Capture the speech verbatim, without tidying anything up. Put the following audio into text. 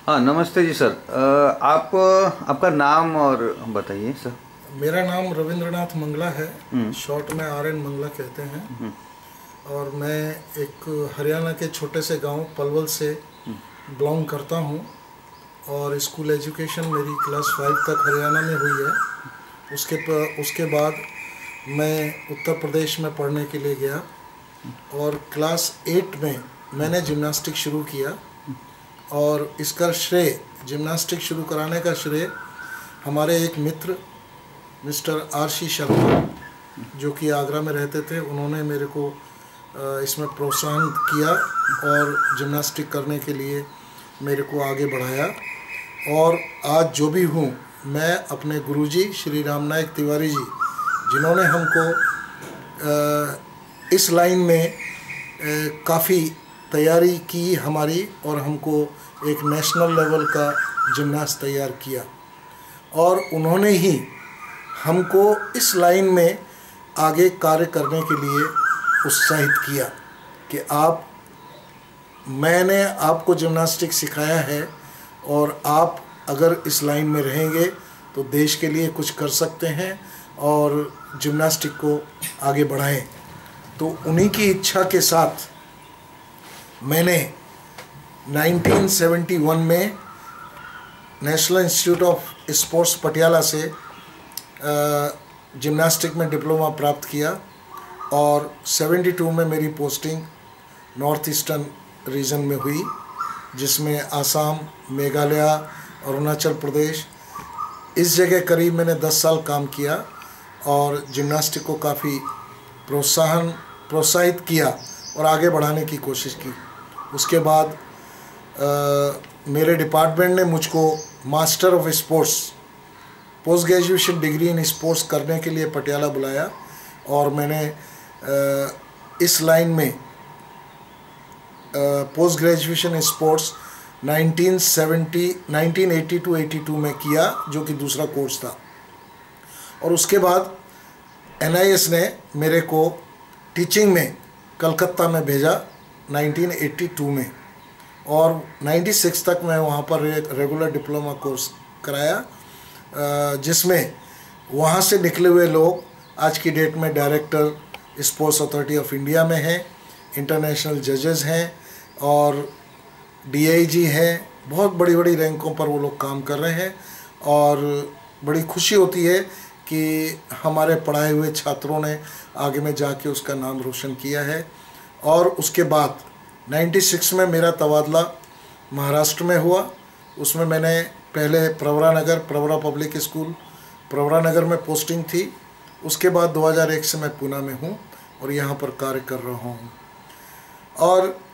हाँ, नमस्ते जी सर। अ, आप आपका नाम और बताइए सर। मेरा नाम रविंद्रनाथ मंगला है, हम्म। शॉर्ट में आर एन मंगला कहते हैं। हम्म। और मैं एक हरियाणा के छोटे से गांव पलवल से बिलोंग करता हूं। और स्कूल एजुकेशन मेरी क्लास फाइव तक हरियाणा में हुई है। उसके प, उसके बाद मैं उत्तर प्रदेश में पढ़ने के लिए गया और क्लास एट में मैंने जिम्नास्टिक शुरू किया। और इसका श्रेय, जिम्नास्टिक शुरू कराने का श्रेय हमारे एक मित्र मिस्टर आर सी शर्मा, जो कि आगरा में रहते थे, उन्होंने मेरे को इसमें प्रोत्साहन किया और जिम्नास्टिक करने के लिए मेरे को आगे बढ़ाया। और आज जो भी हूँ मैं अपने गुरुजी श्री राम नायक तिवारी जी, जिन्होंने हमको इस लाइन में काफ़ी तैयारी की हमारी और हमको एक नेशनल लेवल का जिम्नास्ट तैयार किया, और उन्होंने ही हमको इस लाइन में आगे कार्य करने के लिए उत्साहित किया कि आप मैंने आपको जिम्नास्टिक सिखाया है और आप अगर इस लाइन में रहेंगे तो देश के लिए कुछ कर सकते हैं और जिम्नास्टिक को आगे बढ़ाएं। तो उन्हीं की इच्छा के साथ मैंने उन्नीस सौ इकहत्तर में national institute of sports Patiala से जिम्नास्टिक में डिप्लोमा प्राप्त किया और बहत्तर में मेरी पोस्टिंग नॉर्थ ईस्टर्न रीजन में हुई, जिसमें आसाम, मेघालय, अरुणाचल प्रदेश, इस जगह करीब मैंने दस साल काम किया और जिम्नास्टिक को काफ़ी प्रोत्साहन प्रोत्साहित किया और आगे बढ़ाने की कोशिश की। उसके बाद आ, मेरे डिपार्टमेंट ने मुझको master of sports post graduation degree in sports करने के लिए पटियाला बुलाया और मैंने आ, इस लाइन में पोस्ट ग्रेजुएशन इन स्पोर्ट्स उन्नीस सौ सत्तर उन्नीस सौ बयासी में किया, जो कि दूसरा कोर्स था। और उसके बाद एन आई एस ने मेरे को टीचिंग में कलकत्ता में भेजा उन्नीस सौ बयासी में, और छियानवे तक मैं वहाँ पर रेगुलर डिप्लोमा कोर्स कराया, जिसमें वहाँ से निकले हुए लोग आज की डेट में director sports authority of India में हैं, इंटरनेशनल जजेस हैं और डी आई जी हैं। बहुत बड़ी बड़ी रैंकों पर वो लोग काम कर रहे हैं और बड़ी खुशी होती है कि हमारे पढ़ाए हुए छात्रों ने आगे में जाके उसका नाम रोशन किया है। और उसके बाद छियानवे में मेरा तबादला महाराष्ट्र में हुआ। उसमें मैंने पहले प्रवरा नगर प्रवरा पब्लिक स्कूल प्रवरा नगर में पोस्टिंग थी। उसके बाद दो हज़ार एक से मैं पूना में हूँ और यहाँ पर कार्य कर रहा हूँ। और